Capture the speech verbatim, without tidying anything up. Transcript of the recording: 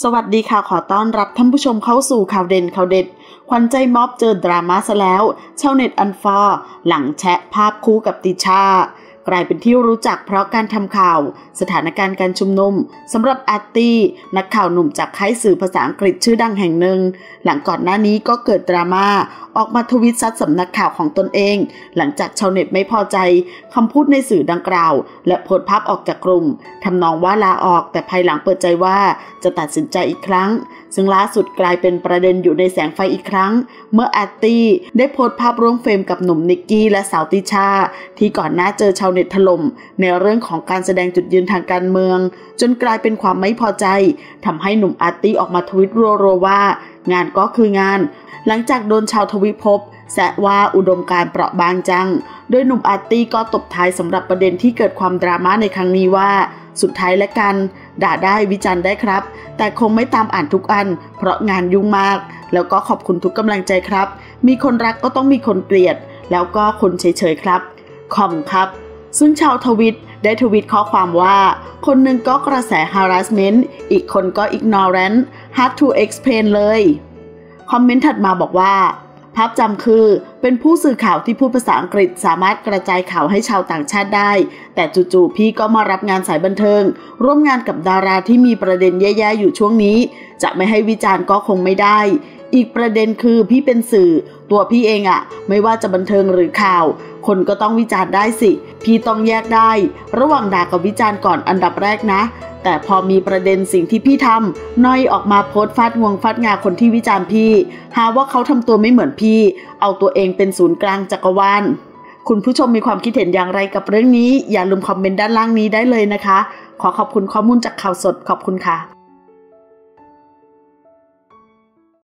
สวัสดีค่ะขอต้อนรับท่านผู้ชมเข้าสู่ข่าวเด่นข่าวเด็ดขวัญใจม็อบเจอดราม่าซะแล้วชาวเน็ตอันฟอร์หลังแชะภาพคู่กับติชากลายเป็นที่รู้จักเพราะการทำข่าวสถานการณ์การชุมนุมสำหรับอาร์ตี้นักข่าวหนุ่มจากค่ายสื่อภาษาอังกฤษชื่อดังแห่งหนึ่งหลังก่อนหน้านี้ก็เกิดดราม่าออกมาทวิตซัดสำนักข่าวของตนเองหลังจากชาวเน็ตไม่พอใจคำพูดในสื่อดังกล่าวและโพสต์ภาพออกจากกลุ่มทำนองว่าลาออกแต่ภายหลังเปิดใจว่าจะตัดสินใจอีกครั้งซึ่งล่าสุดกลายเป็นประเด็นอยู่ในแสงไฟอีกครั้งเมื่ออาร์ตี้ได้โพสต์ภาพร่วมเฟรมกับหนุ่มนิกกี้และสาวติชาที่ก่อนหน้าเจอชาวเน็ตถล่มในเรื่องของการแสดงจุดยืนทางการเมืองจนกลายเป็นความไม่พอใจทำให้หนุ่มอาร์ตี้ออกมาทวิตรัวๆว่างานก็คืองานหลังจากโดนชาวทวิภพแซะว่าอุดมการณ์เปราะบางจังโดยหนุ่มอาร์ตี้ก็ตบท้ายสำหรับประเด็นที่เกิดความดราม่าในครั้งนี้ว่าสุดท้ายและกันด่าได้วิจารณ์ได้ครับแต่คงไม่ตามอ่านทุกอันเพราะงานยุ่งมากแล้วก็ขอบคุณทุกกำลังใจครับมีคนรักก็ต้องมีคนเกลียดแล้วก็คนเฉยๆครับคอมครับซึ่งชาวทวิตได้ทวิตข้อความว่าคนหนึ่งก็กระแส harassment อีกคนก็ ignorant hard to explain เลยคอมเมนต์ถัดมาบอกว่าภาพจำคือเป็นผู้สื่อข่าวที่พูดภาษาอังกฤษสามารถกระจายข่าวให้ชาวต่างชาติได้แต่จู่ๆพี่ก็มารับงานสายบันเทิงร่วมงานกับดาราที่มีประเด็นแย่ๆอยู่ช่วงนี้จะไม่ให้วิจารณ์ก็คงไม่ได้อีกประเด็นคือพี่เป็นสื่อตัวพี่เองอะไม่ว่าจะบันเทิงหรือข่าวคนก็ต้องวิจารณ์ได้สิพี่ต้องแยกได้ระหว่างด่ากับวิจารณ์ก่อนอันดับแรกนะแต่พอมีประเด็นสิ่งที่พี่ทำน้อยออกมาโพสต์ฟาดงวงฟาดงาคนที่วิจารณ์พี่หาว่าเขาทำตัวไม่เหมือนพี่เอาตัวเองเป็นศูนย์กลางจักรวาลคุณผู้ชมมีความคิดเห็นอย่างไรกับเรื่องนี้อย่าลืมคอมเมนต์ด้านล่างนี้ได้เลยนะคะขอขอบคุณข้อมูลจากข่าวสดขอบคุณค่ะ